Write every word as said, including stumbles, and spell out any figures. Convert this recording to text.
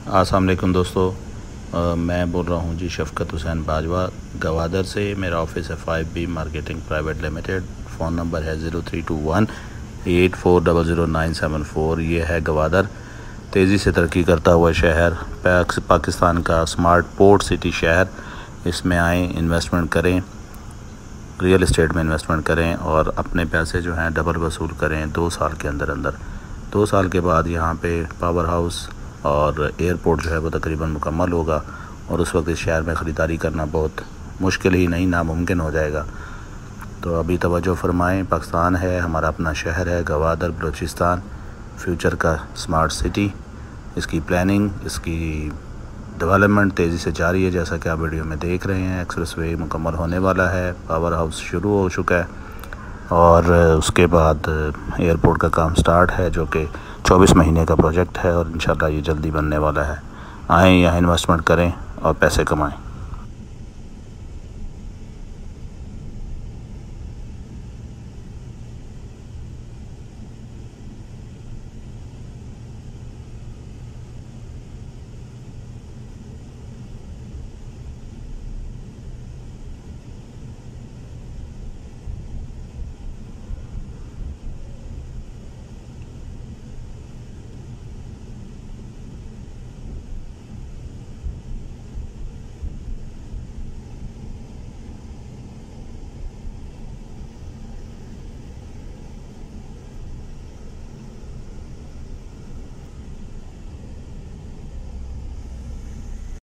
अस्सलाम वालेकुम दोस्तों, आ, मैं बोल रहा हूँ जी शफ़कत हुसैन बाजवा गवादर से। मेरा ऑफिस है five B marketing private limited. Phone number है zero three two one eight four double zero nine seven four. ये है गवादर, तेज़ी से तरक्की करता हुआ शहर, पाकिस्तान का स्मार्ट पोर्ट सिटी शहर। इसमें आएँ, इन्वेस्टमेंट करें, रियल इस्टेट में इन्वेस्टमेंट करें और अपने पैसे जो हैं डबल वसूल करें दो साल के अंदर अंदर। दो साल के बाद यहाँ पे पावर हाउस और एयरपोर्ट जो है वो तकरीबन मुकम्मल होगा और उस वक्त इस शहर में ख़रीदारी करना बहुत मुश्किल ही नहीं, नामुमकिन हो जाएगा। तो अभी तवज्जो फरमाएं, पाकिस्तान है, हमारा अपना शहर है गवादर बलूचिस्तान, फ्यूचर का स्मार्ट सिटी। इसकी प्लानिंग, इसकी डेवलपमेंट तेज़ी से जारी है, जैसा कि आप वीडियो में देख रहे हैं। एक्सप्रेसवे मुकम्मल होने वाला है, पावर हाउस शुरू हो चुका है और उसके बाद एयरपोर्ट का काम स्टार्ट है, जो कि चौबीस महीने का प्रोजेक्ट है और इंशाल्लाह ये जल्दी बनने वाला है। आएँ, यहाँ इन्वेस्टमेंट करें और पैसे कमाएं।